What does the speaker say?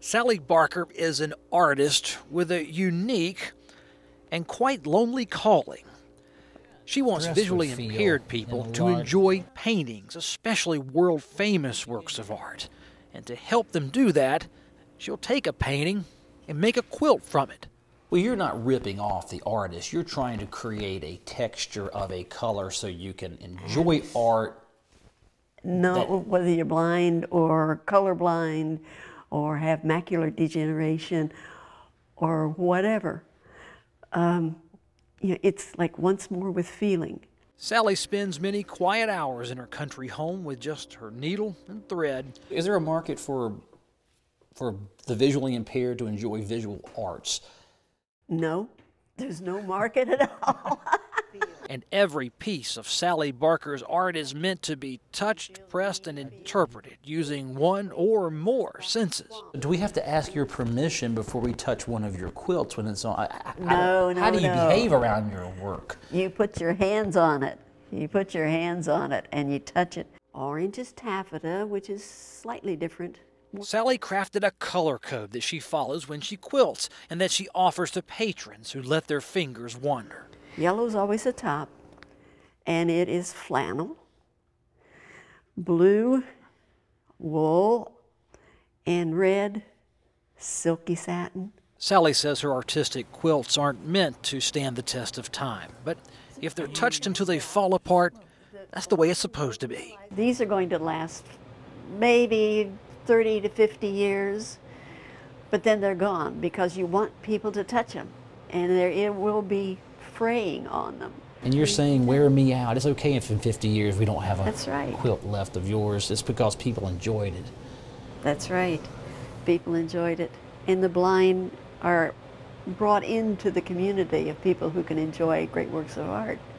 Sally Barker is an artist with a unique and quite lonely calling. She wants visually impaired people to enjoy paintings, especially world-famous works of art. And to help them do that, she'll take a painting and make a quilt from it. Well, you're not ripping off the artist. You're trying to create a texture of a color so you can enjoy art. No, whether you're blind or colorblind or have macular degeneration or whatever. It's like once more with feeling. Sally spends many quiet hours in her country home with just her needle and thread. Is there a market for the visually impaired to enjoy visual arts? No, there's no market at all. And every piece of Sally Barker's art is meant to be touched, pressed, and interpreted using one or more senses. Do we have to ask your permission before we touch one of your quilts when it's on? No. How do you behave around your work? You put your hands on it. You put your hands on it and you touch it. Orange is taffeta, which is slightly different. Sally crafted a color code that she follows when she quilts and that she offers to patrons who let their fingers wander. Yellow's always the top, and it is flannel, blue, wool, and red, silky satin. Sally says her artistic quilts aren't meant to stand the test of time, but if they're touched until they fall apart, that's the way it's supposed to be. These are going to last maybe 30 to 50 years, but then they're gone because you want people to touch them, and it will be fraying on them. And you're saying, wear me out. It's okay if in 50 years we don't have a That's right. quilt left of yours. It's because people enjoyed it. That's right. People enjoyed it. And the blind are brought into the community of people who can enjoy great works of art.